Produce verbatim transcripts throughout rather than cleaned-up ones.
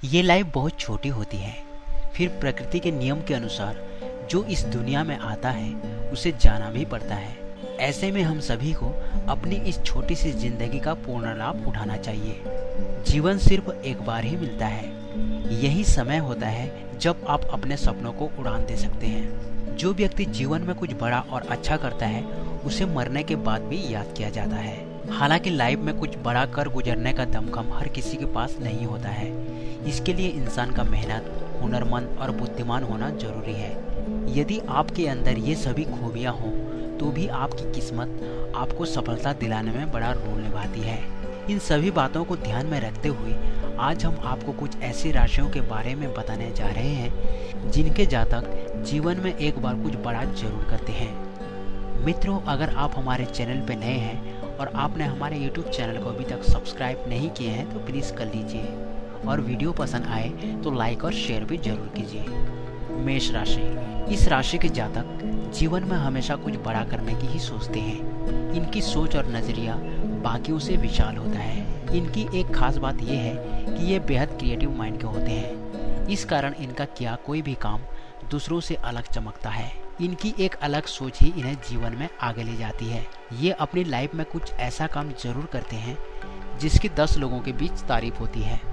ये लाइफ बहुत छोटी होती है, फिर प्रकृति के नियम के अनुसार जो इस दुनिया में आता है उसे जाना भी पड़ता है। ऐसे में हम सभी को अपनी इस छोटी सी जिंदगी का पूर्ण लाभ उठाना चाहिए। जीवन सिर्फ एक बार ही मिलता है, यही समय होता है जब आप अपने सपनों को उड़ान दे सकते हैं। जो व्यक्ति जीवन में कुछ बड़ा और अच्छा करता है उसे मरने के बाद भी याद किया जाता है। हालांकि लाइफ में कुछ बड़ा कर गुजरने का दमखम हर किसी के पास नहीं होता है। इसके लिए इंसान का मेहनत, हुनरमंद और बुद्धिमान होना जरूरी है। यदि आपके अंदर ये सभी खूबियाँ हों तो भी आपकी किस्मत आपको सफलता दिलाने में बड़ा रोल निभाती है। इन सभी बातों को ध्यान में रखते हुए आज हम आपको कुछ ऐसी राशियों के बारे में बताने जा रहे हैं जिनके जातक जीवन में एक बार कुछ बड़ा जरूर करते हैं। मित्रों, अगर आप हमारे चैनल पर नए हैं और आपने हमारे यूट्यूब चैनल को अभी तक सब्सक्राइब नहीं किए हैं तो प्लीज़ कर लीजिए, और वीडियो पसंद आए तो लाइक और शेयर भी जरूर कीजिए। मेष राशि। इस राशि के जातक जीवन में हमेशा कुछ बड़ा करने की ही सोचते हैं। इनकी सोच और नज़रिया बाकियों से विशाल होता है। इनकी एक खास बात यह है कि ये बेहद क्रिएटिव माइंड के होते हैं। इस कारण इनका किया कोई भी काम दूसरों से अलग चमकता है। इनकी एक अलग सोच ही इन्हें जीवन में आगे ले जाती है। ये अपनी लाइफ में कुछ ऐसा काम जरूर करते हैं जिसकी दस लोगों के बीच तारीफ होती है।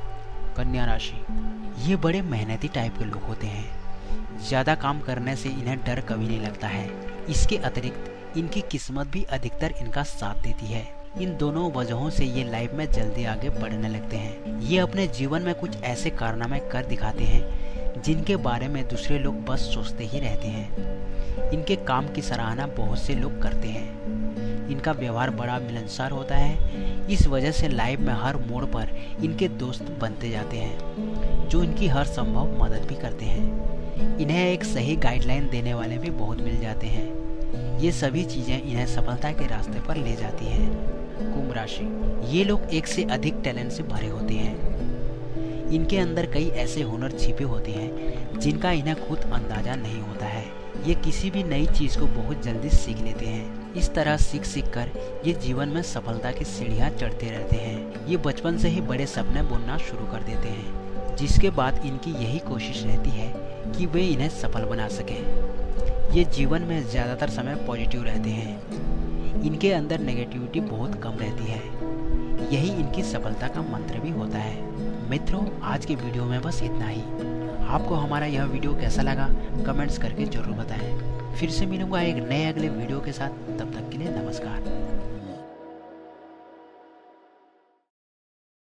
कन्या राशि। ये बड़े मेहनती टाइप के लोग होते हैं। ज़्यादा काम करने से इन्हें डर कभी नहीं लगता है। इसके अतिरिक्त इनकी किस्मत भी अधिकतर इनका साथ देती है। इन दोनों वजहों से ये लाइफ में जल्दी आगे बढ़ने लगते हैं। ये अपने जीवन में कुछ ऐसे कारनामे कर दिखाते हैं जिनके बारे में दूसरे लोग बस सोचते ही रहते हैं। इनके काम की सराहना बहुत से लोग करते हैं। इनका व्यवहार बड़ा मिलनसार होता है। इस वजह से लाइफ में हर मोड़ पर इनके दोस्त बनते जाते हैं जो इनकी हर संभव मदद भी करते हैं। इन्हें एक सही गाइडलाइन देने वाले भी बहुत मिल जाते हैं। ये सभी चीज़ें इन्हें सफलता के रास्ते पर ले जाती हैं। कुंभ राशि। ये लोग एक से अधिक टैलेंट से भरे होते हैं। इनके अंदर कई ऐसे हुनर छिपे होते हैं जिनका इन्हें खुद अंदाजा नहीं होता है। ये किसी भी नई चीज़ को बहुत जल्दी सीख लेते हैं। इस तरह सीख सीख कर ये जीवन में सफलता की सीढ़ियाँ चढ़ते रहते हैं। ये बचपन से ही बड़े सपने बुनना शुरू कर देते हैं, जिसके बाद इनकी यही कोशिश रहती है कि वे इन्हें सफल बना सकें। ये जीवन में ज़्यादातर समय पॉजिटिव रहते हैं। इनके अंदर नेगेटिविटी बहुत कम रहती है। यही इनकी सफलता का मंत्र भी होता है। मित्रों, आज के वीडियो में बस इतना ही। आपको हमारा यह वीडियो कैसा लगा कमेंट्स करके जरूर बताएं। फिर से मिलूंगा एक नए अगले वीडियो के साथ। तब तक के लिए नमस्कार।